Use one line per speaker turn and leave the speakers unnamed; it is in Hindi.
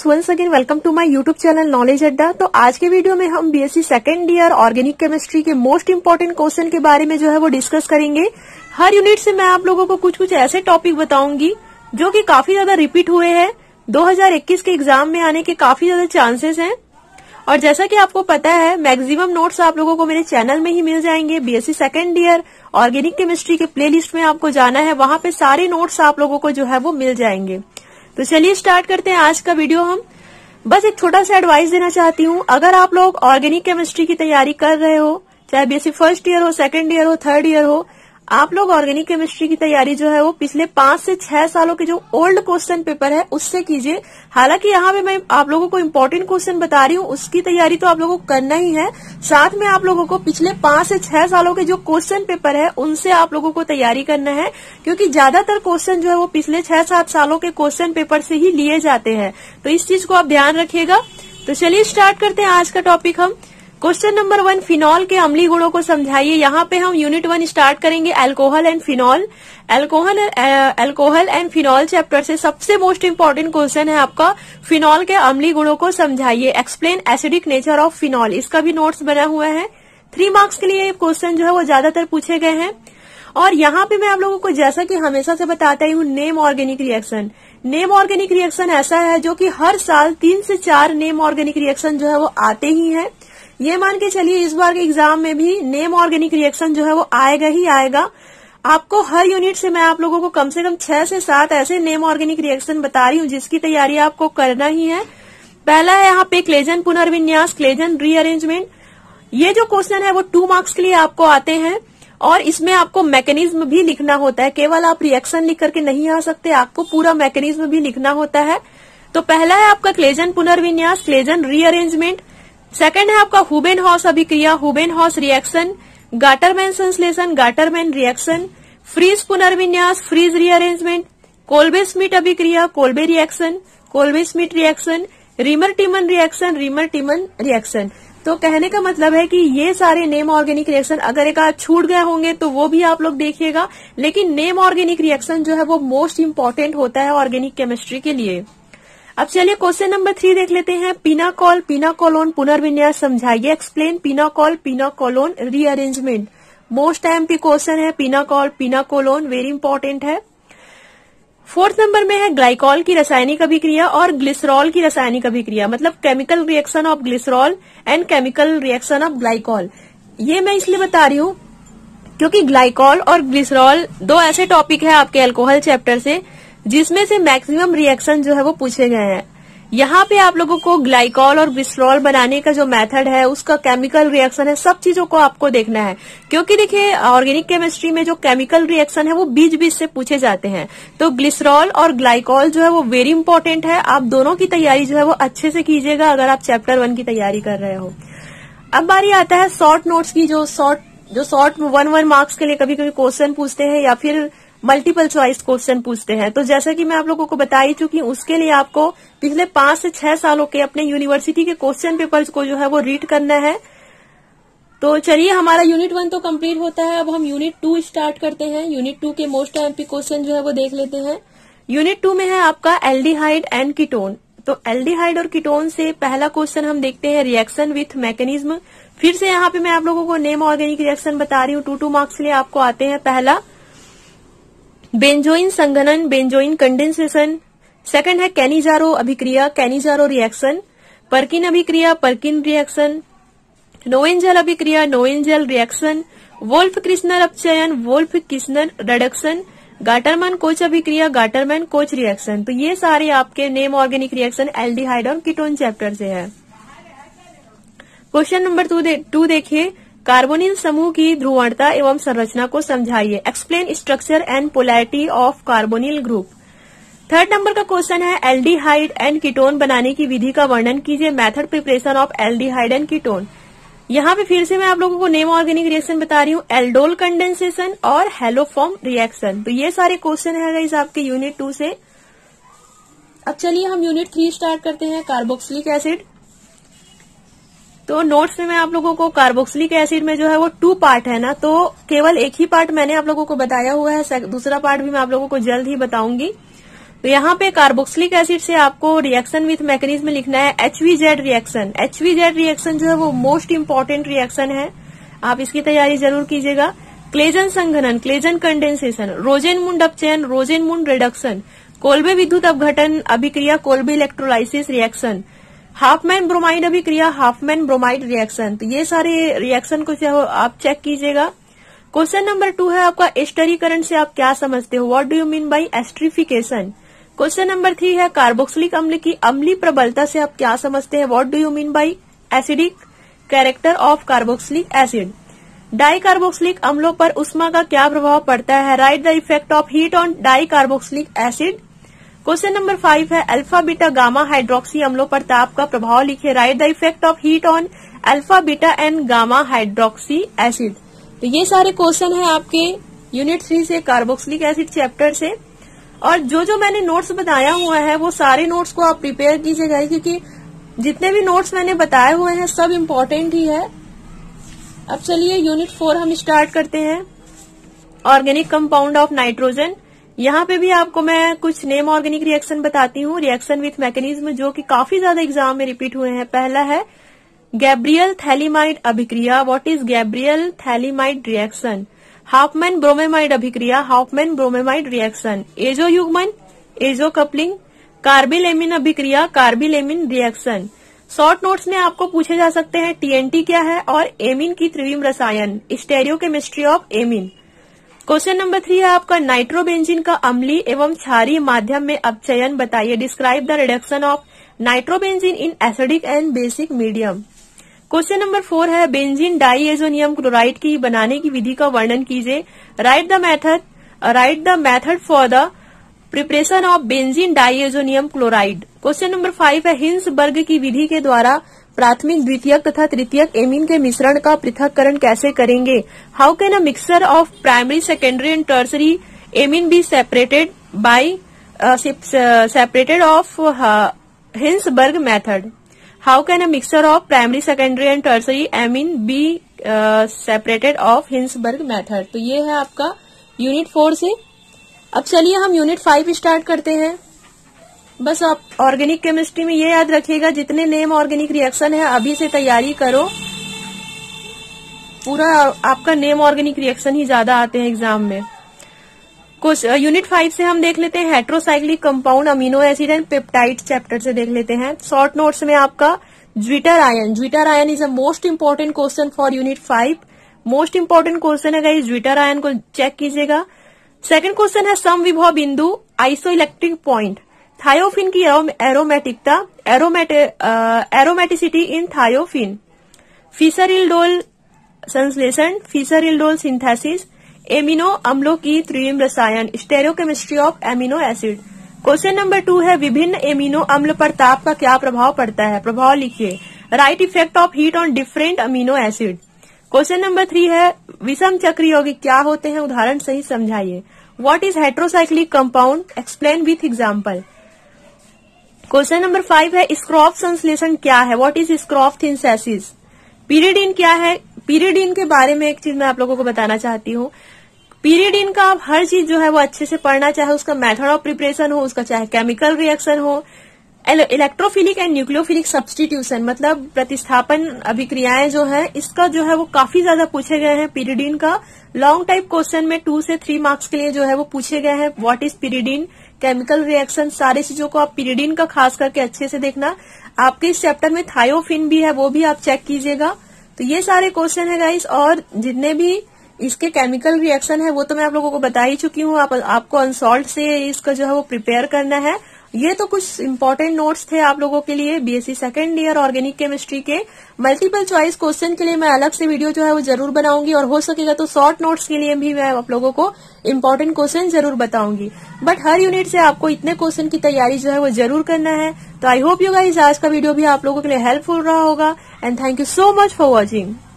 Friends, once again welcome to my YouTube channel knowledge Adda. तो आज के वीडियो में हम BSc second year organic chemistry के मोस्ट इम्पोर्टेंट क्वेश्चन के बारे में जो है वो डिस्कस करेंगे। हर यूनिट से मैं आप लोगों को कुछ ऐसे टॉपिक बताऊंगी जो कि काफी ज्यादा रिपीट हुए हैं, 2021 के एग्जाम में आने के काफी ज्यादा चांसेस हैं। और जैसा कि आपको पता है, मैक्सिमम नोट्स आप लोगों को मेरे चैनल में ही मिल जाएंगे। BSc second year organic chemistry के प्लेलिस्ट में आपको जाना है, वहां पे सारे नोट्स आप लोगों को जो है वो मिल जाएंगे। तो चलिए स्टार्ट करते हैं आज का वीडियो। हम बस एक छोटा सा एडवाइस देना चाहती हूँ। अगर आप लोग ऑर्गेनिक केमिस्ट्री की तैयारी कर रहे हो, चाहे बीएससी फर्स्ट ईयर हो, सेकंड ईयर हो, थर्ड ईयर हो, आप लोग ऑर्गेनिक केमिस्ट्री की तैयारी जो है वो पिछले 5 से 6 सालों के जो ओल्ड क्वेश्चन पेपर है उससे कीजिए। हालांकि यहाँ पे मैं आप लोगों को इम्पोर्टेंट क्वेश्चन बता रही हूँ, उसकी तैयारी तो आप लोगों को करना ही है, साथ में आप लोगों को पिछले 5 से 6 सालों के जो क्वेश्चन पेपर है उनसे आप लोगों को तैयारी करना है, क्योंकि ज्यादातर क्वेश्चन जो है वो पिछले 6-7 सालों के क्वेश्चन पेपर से ही लिए जाते हैं। तो इस चीज को आप ध्यान रखिएगा। तो चलिए स्टार्ट करते हैं आज का टॉपिक। हम क्वेश्चन नंबर 1, फिनॉल के अम्लीय गुणों को समझाइए। यहाँ पे हम यूनिट 1 स्टार्ट करेंगे, alcohol and phenol. Alcohol and phenol chapter से सबसे मोस्ट इम्पोर्टेंट क्वेश्चन है आपका फिनॉल के अम्लीय गुणों को समझाइए। Explain acidic nature of phenol, इसका भी नोट्स बना हुआ है। 3 मार्क्स के लिए ये क्वेश्चन जो है वो ज्यादातर पूछे गए हैं। और यहाँ पे मैं आप लोगों को जैसा कि हमेशा से बताता ही हूँ, name organic reaction. Name organic reaction ऐसा है जो कि हर साल 3 से 4 नेम ऑर्गेनिक रिएक्शन जो है वो आते ही हैं। ये मान के चलिए इस बार के एग्जाम में भी नेम ऑर्गेनिक रिएक्शन जो है वो आएगा ही आएगा। आपको हर यूनिट से मैं आप लोगों को कम से कम 6 से 7 ऐसे नेम ऑर्गेनिक रिएक्शन बता रही हूँ जिसकी तैयारी आपको करना ही है। पहला है यहाँ पे क्लेजन पुनर्विन्यास, क्लेजन रीअरेंजमेंट। ये जो क्वेश्चन है वो 2 मार्क्स के लिए आपको आते हैं और इसमें आपको मैकेनिज्म भी लिखना होता है। केवल आप रिएक्शन लिख करके नहीं आ सकते, आपको पूरा मैकेनिज्म भी लिखना होता है। तो पहला है आपका क्लेजन पुनर्विन्यास, क्लेजन रीअरेंजमेंट। सेकंड है आपका हुबेनहॉस अभिक्रिया, हुबेनहॉस रिएक्शन, गाटरमैन संश्लेषण, गाटरमैन रिएक्शन, फ्रीज पुनर्विन्यास, फ्रीज रीअरेंजमेंट, कोल्बे स्मिट अभिक्रिया, Kolbe reaction, Kolbe Schmidt reaction, Reimer Tiemann reaction, Reimer Tiemann reaction. तो कहने का मतलब है कि ये सारे नेम ऑर्गेनिक रिएक्शन अगर एक आध छूट गए होंगे तो वो भी आप लोग देखिएगा, लेकिन नेम ऑर्गेनिक रिएक्शन जो है वो मोस्ट इम्पोर्टेंट होता है ऑर्गेनिक केमिस्ट्री के लिए। अब चलिए क्वेश्चन नंबर 3 देख लेते हैं। पिनाकोल, पिनाकोलोन पुनर्विन्यास समझाइए। Explain pinacol, pinacolone rearrangement. Most MP question है पिनाकोल, पिनाकोलोन, वेरी इंपॉर्टेंट है। 4th नंबर में है ग्लाइकॉल की रासायनिक अभिक्रिया और ग्लिसरॉल की रासायनिक अभिक्रिया, मतलब chemical reaction of glycerol and chemical reaction of glycol. ये मैं इसलिए बता रही हूँ क्योंकि ग्लाइकॉल और ग्लिसरॉल 2 ऐसे टॉपिक है आपके अल्कोहल चैप्टर से जिसमें से मैक्सिमम रिएक्शन जो है वो पूछे गए हैं। यहाँ पे आप लोगों को ग्लाइकॉल और ग्लिसरॉल बनाने का जो मेथड है, उसका केमिकल रिएक्शन है, सब चीजों को आपको देखना है, क्योंकि देखिए ऑर्गेनिक केमिस्ट्री में जो केमिकल रिएक्शन है वो बीच से पूछे जाते हैं। तो ग्लिसरॉल और ग्लाइकॉल जो है वो वेरी इंपॉर्टेंट है। आप दोनों की तैयारी जो है वो अच्छे से कीजिएगा अगर आप चैप्टर 1 की तैयारी कर रहे हो। अब बारी आता है शॉर्ट नोट्स की, जो शॉर्ट 1 मार्क्स के लिए कभी कभी क्वेश्चन पूछते हैं या फिर मल्टीपल चॉइस क्वेश्चन पूछते हैं। तो जैसा कि मैं आप लोगों को बता ही चुकी हूँ, उसके लिए आपको पिछले 5 से 6 सालों के अपने यूनिवर्सिटी के क्वेश्चन पेपर्स को जो है वो रीड करना है। तो चलिए, हमारा यूनिट 1 तो कंप्लीट होता है, अब हम यूनिट 2 स्टार्ट करते हैं। यूनिट 2 के मोस्ट एमपी क्वेश्चन जो है वो देख लेते हैं। यूनिट 2 में है आपका एल्डिहाइड एंड कीटोन। तो एल्डिहाइड और कीटोन से पहला क्वेश्चन हम देखते हैं, रिएक्शन विथ मैकेनिज्म। फिर से यहाँ पे मैं आप लोगों को नेम ऑर्गेनिक रिएक्शन बता रही हूँ, 2 मार्क्स के लिए आपको आते हैं। पहला बेंजोइन संघनन, बेंजोइन कंडेंसेशन। सेकंड है कैनिजारो अभिक्रिया, कैनिजारो रिएक्शन। पर्किन अभिक्रिया, पर्किन रिएक्शन। नोएंजल अभिक्रिया, नोएंजल रिएक्शन। वोल्फ क्रिस्नर अपचयन, Wolff Kishner reduction. Gattermann Koch अभिक्रिया, गाटरमैन कोच रिएक्शन। तो ये सारे आपके नेम ऑर्गेनिक रिएक्शन एल्डिहाइड और कीटोन चैप्टर से है। क्वेश्चन नंबर 2 देखिए, कार्बोनिल समूह की ध्रुवणता एवं संरचना को समझाइए। Explain structure and polarity of carbonyl group. 3rd number का क्वेश्चन है, एल्डिहाइड एंड कीटोन बनाने की विधि का वर्णन कीजिए। Method preparation of aldehyde and ketone. यहाँ पे फिर से मैं आप लोगों को नेम ऑर्गेनिक रिएक्शन बता रही हूँ, एल्डोल कंडेंसेशन और हेलोफॉर्म रिएक्शन। तो ये सारे क्वेश्चन है गाइस आपके यूनिट 2 से। अब चलिए हम यूनिट 3 स्टार्ट करते हैं, कार्बोक्सिलिक एसिड। तो नोट्स में मैं आप लोगों को कार्बोक्सिलिक एसिड में जो है वो 2 पार्ट है ना, तो केवल एक ही पार्ट मैंने आप लोगों को बताया हुआ है, दूसरा पार्ट भी मैं आप लोगों को जल्द ही बताऊंगी। तो यहाँ पे कार्बोक्सिलिक एसिड से आपको रिएक्शन विथ मैकेनिज्म लिखना है HVZ रिएक्शन। HVZ रिएक्शन जो है वो मोस्ट इम्पोर्टेंट रिएक्शन है, आप इसकी तैयारी जरूर कीजिएगा। क्लेजन संघनन, क्लेजन कंडेंसेशन, रोजेनमुंड अपचयन, रोजेनमुंड रिडक्शन, कोल्बे विद्युत अपघटन अभिक्रिया, Kolbe electrolysis reaction, Hofmann bromide अभिक्रिया, हाफमैन ब्रोमाइड रिएक्शन। तो ये सारे रिएक्शन को जो आप चेक कीजिएगा। क्वेश्चन नंबर 2 है आपका एस्टरीकरण से आप क्या समझते हो, what do you mean by esterification. Question number 3 है कार्बोक्सिलिक अम्ल की अम्लीय प्रबलता से आप क्या समझते हैं, what do you mean by acidic character of carboxylic acid. Di carboxylic अम्लों पर उष्मा का क्या प्रभाव पड़ता है, write the effect of heat on di carboxylic acid. Question number 5 है अल्फा बीटा गामा हाइड्रोक्सी अम्लों पर ताप का प्रभाव लिखे, write the effect of heat on alpha beta and gamma hydroxy acid. तो ये सारे क्वेश्चन है आपके यूनिट 3 से, कार्बोक्सिलिक एसिड चैप्टर से। और जो मैंने नोट्स बताया हुआ है वो सारे नोट्स को आप प्रिपेयर कीजिएगा, क्योंकि जितने भी नोट्स मैंने बताए हुए हैं सब इम्पोर्टेंट ही है। अब चलिए यूनिट 4 हम स्टार्ट करते हैं, ऑर्गेनिक कंपाउंड ऑफ नाइट्रोजन। यहाँ पे भी आपको मैं कुछ नेम ऑर्गेनिक रिएक्शन बताती हूँ, रिएक्शन विथ मैकेनिज्म, जो कि काफी ज्यादा एग्जाम में रिपीट हुए हैं। पहला है गैब्रियल थैलीमाइड अभिक्रिया, what is Gabriel phthalimide reaction. Hofmann bromamide अभिक्रिया, हाफमैन ब्रोमेमाइड रिएक्शन। एजो युग्मन, एजो कपलिंग। कार्बिलेमिन अभिक्रिया, कार्बिलेमिन रिएक्शन। शॉर्ट नोट्स में आपको पूछे जा सकते हैं TNT क्या है और एमीन की त्रिविम रसायन, stereochemistry of amine. Question number 3 है आपका नाइट्रोबेंजीन का अम्लीय एवं क्षारीय माध्यम में अपचयन बताइए, describe the reduction of nitrobenzene in acidic and basic medium. Question number 4 है बेंजीन डाइएजोनियम क्लोराइड की बनाने की विधि का वर्णन कीजिए, write the method for the preparation of benzene diazonium chloride. Question number 5 है हिंसबर्ग की विधि के द्वारा प्राथमिक, द्वितीयक तथा तृतीयक एमीन के मिश्रण का पृथक्करण कैसे करेंगे, how can a mixture of primary, secondary and tertiary amine be separated of Hinsberg method. How can a mixture of primary, secondary and tertiary amine be separated of Hinsberg method. तो ये है आपका यूनिट 4 से। अब चलिए हम यूनिट 5 स्टार्ट करते हैं। बस आप ऑर्गेनिक केमिस्ट्री में ये याद रखिएगा, जितने नेम ऑर्गेनिक रिएक्शन है अभी से तैयारी करो, पूरा आपका नेम ऑर्गेनिक रिएक्शन ही ज्यादा आते हैं एग्जाम में। कुछ यूनिट 5 से हम देख लेते हैं heterocyclic compound amino acid and peptide chapter से देख लेते हैं। शॉर्ट नोट्स में आपका zwitter ion is a most important question for unit 5, most important question है गाइस, ज्विटर आयन को चेक कीजिएगा। सेकंड क्वेश्चन है समविभव बिंदु आइसोइलेक्ट्रिक पॉइंट, थायोफिन की एरोमेटिकता, एरोमेटिसिटी इन थायोफिन, फिशर-इल्डोल संश्लेषण, फिशर-इल्डोल सिंथेसिस, एमिनो अम्लों की त्रिविम रसायन, stereochemistry of amino acid. Question number 2 है विभिन्न एमिनो अम्ल पर ताप का क्या प्रभाव पड़ता है, प्रभाव लिखिए, write effect of heat on different amino acid. Question number 3 है विषम चक्र यौगिक क्या होते हैं, उदाहरण सही समझाइए। What is heterocyclic compound, explain with example. Question number 5 है स्क्रॉफ संश्लेषण क्या है, what is Skraup synthesis. Pyridine क्या है, पीरिडीन के बारे में एक चीज मैं आप लोगों को बताना चाहती हूँ। पीरिडीन का आप हर चीज जो है वो अच्छे से पढ़ना, चाहे उसका मेथड ऑफ प्रिपरेशन हो, उसका चाहे केमिकल रिएक्शन हो, इलेक्ट्रोफिलिक एंड न्यूक्लियोफिलिक सब्स्टिट्यूशन मतलब प्रतिस्थापन अभिक्रियाएं जो है, इसका जो है वो काफी ज्यादा पूछे गए हैं। पीरिडीन का लॉन्ग टाइप क्वेश्चन में 2 से 3 मार्क्स के लिए जो है वो पूछे गए हैं। What is pyridine, chemical reaction, सारी चीजों को आप पीरिडीन का खास करके अच्छे से देखना। आपके इस चैप्टर में थायोफिन भी है, वो भी आप चेक कीजिएगा। तो ये सारे क्वेश्चन है गाइस, और जितने भी इसके केमिकल रिएक्शन है वो तो मैं आप लोगों को बता ही चुकी हूँ। आपको अनसॉल्ट से इसका जो है वो प्रिपेयर करना है। ये तो कुछ इम्पोर्टेंट नोट्स थे आप लोगों के लिए BSc second year organic chemistry के। मल्टीपल चॉइस क्वेश्चन के लिए मैं अलग से वीडियो जो है वो जरूर बनाऊंगी, और हो सकेगा तो शॉर्ट नोट्स के लिए भी मैं आप लोगों को इम्पोर्टेंट क्वेश्चन जरूर बताऊंगी। बट हर यूनिट से आपको इतने क्वेश्चन की तैयारी जो है वो जरूर करना है। तो आई होप यू गाइस आज का वीडियो भी आप लोगों के लिए हेल्पफुल रहा होगा, and thank you so much for watching.